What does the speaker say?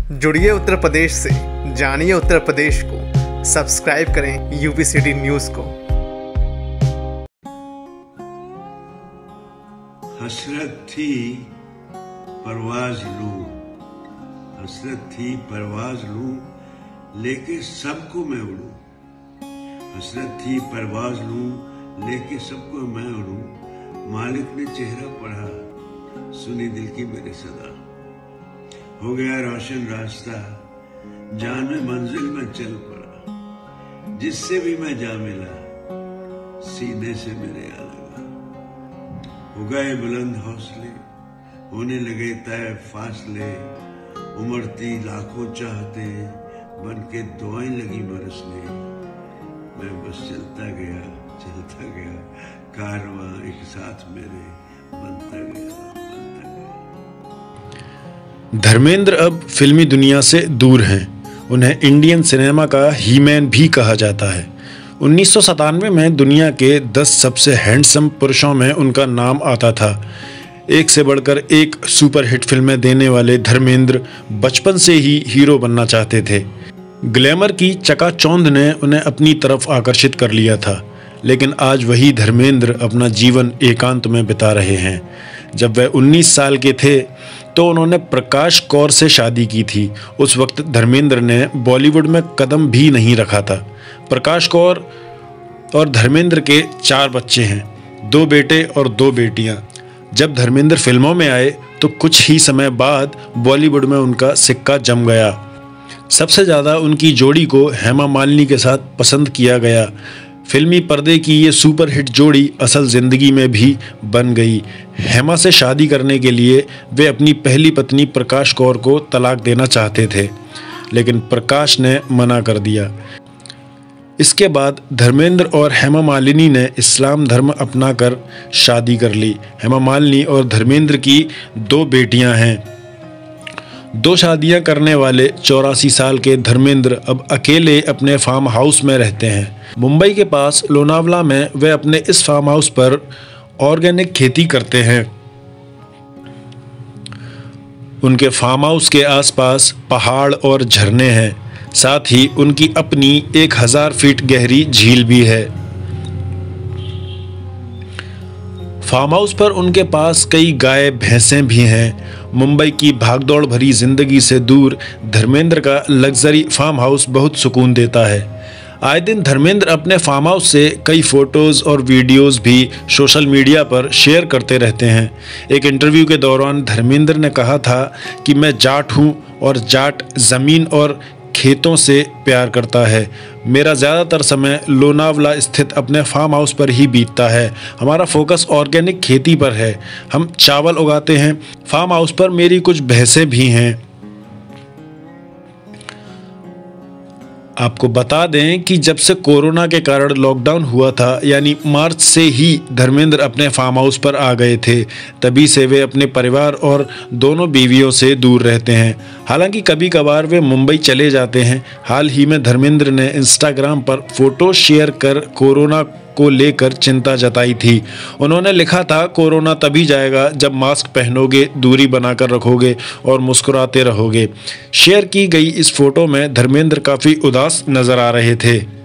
जुड़िए उत्तर प्रदेश से, जानिए उत्तर प्रदेश को। सब्सक्राइब करें यूपी सिटी न्यूज़ को। हसरत थी परवाज लूं, हसरत थी परवाज लूं, लेके सबको मैं उड़ूं। हसरत थी परवाज लूं, लेके सबको मैं उड़ूं। मालिक ने चेहरा पढ़ा, सुनी दिल की मेरे सदा। हो गया रोशन रास्ता, जान में मंजिल में चल पड़ा। जिससे भी मैं जा मिला, सीने से मेरे आ लगा। हो गए बुलंद हौसले, होने लगे तय फासले। उमड़ती लाखों चाहते, बन के दुआएं लगी बरसने। मैं बस चलता गया, कारवां एक साथ मेरे बनता गया। धर्मेंद्र अब फिल्मी दुनिया से दूर हैं। उन्हें इंडियन सिनेमा का हीमैन भी कहा जाता है। 1997 में दुनिया के 10 सबसे हैंडसम पुरुषों में उनका नाम आता था। एक से बढ़कर एक सुपरहिट फिल्में देने वाले धर्मेंद्र बचपन से ही हीरो बनना चाहते थे। ग्लैमर की चकाचौंध ने उन्हें अपनी तरफ आकर्षित कर लिया था, लेकिन आज वही धर्मेंद्र अपना जीवन एकांत में बिता रहे हैं। जब वह 19 साल के थे तो उन्होंने प्रकाश कौर से शादी की थी। उस वक्त धर्मेंद्र ने बॉलीवुड में कदम भी नहीं रखा था। प्रकाश कौर और धर्मेंद्र के 4 बच्चे हैं, 2 बेटे और 2 बेटियां। जब धर्मेंद्र फिल्मों में आए तो कुछ ही समय बाद बॉलीवुड में उनका सिक्का जम गया। सबसे ज़्यादा उनकी जोड़ी को हेमा मालिनी के साथ पसंद किया गया। फिल्मी पर्दे की ये सुपरहिट जोड़ी असल ज़िंदगी में भी बन गई। हेमा से शादी करने के लिए वे अपनी पहली पत्नी प्रकाश कौर को तलाक देना चाहते थे, लेकिन प्रकाश ने मना कर दिया। इसके बाद धर्मेंद्र और हेमा मालिनी ने इस्लाम धर्म अपनाकर शादी कर ली। हेमा मालिनी और धर्मेंद्र की 2 बेटियां हैं। 2 शादियां करने वाले 84 साल के धर्मेंद्र अब अकेले अपने फार्म हाउस में रहते हैं। मुंबई के पास लोनावला में वे अपने इस फार्म हाउस पर ऑर्गेनिक खेती करते हैं। उनके फार्म हाउस के आसपास पहाड़ और झरने हैं। साथ ही उनकी अपनी 1000 फीट गहरी झील भी है। फार्म हाउस पर उनके पास कई गाय भैंसें भी हैं। मुंबई की भागदौड़ भरी जिंदगी से दूर धर्मेंद्र का लग्जरी फार्म हाउस बहुत सुकून देता है। आए दिन धर्मेंद्र अपने फार्म हाउस से कई फोटोज़ और वीडियोस भी सोशल मीडिया पर शेयर करते रहते हैं। एक इंटरव्यू के दौरान धर्मेंद्र ने कहा था कि मैं जाट हूं और जाट ज़मीन और खेतों से प्यार करता है। मेरा ज़्यादातर समय लोनावला स्थित अपने फार्म हाउस पर ही बीतता है। हमारा फोकस ऑर्गेनिक खेती पर है। हम चावल उगाते हैं। फार्म हाउस पर मेरी कुछ भैंसें भी हैं। आपको बता दें कि जब से कोरोना के कारण लॉकडाउन हुआ था, यानी मार्च से ही धर्मेंद्र अपने फार्म हाउस पर आ गए थे। तभी से वे अपने परिवार और दोनों बीवियों से दूर रहते हैं। हालांकि कभी कभार वे मुंबई चले जाते हैं। हाल ही में धर्मेंद्र ने इंस्टाग्राम पर फोटो शेयर कर कोरोना को लेकर चिंता जताई थी। उन्होंने लिखा था, कोरोना तभी जाएगा जब मास्क पहनोगे, दूरी बनाकर रखोगे और मुस्कुराते रहोगे। शेयर की गई इस फोटो में धर्मेंद्र काफ़ी उदास नजर आ रहे थे।